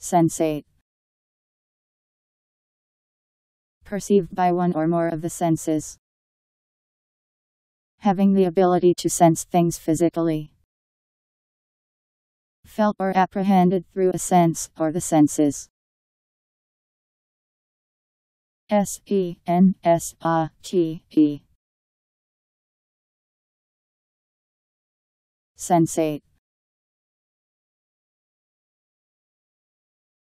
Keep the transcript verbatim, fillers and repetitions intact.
Sensate. Perceived by one or more of the senses. Having the ability to sense things physically. Felt or apprehended through a sense or the senses. S E N S A T E. Sensate.